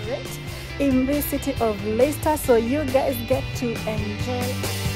restaurant in the city of Leicester, so you guys get to enjoy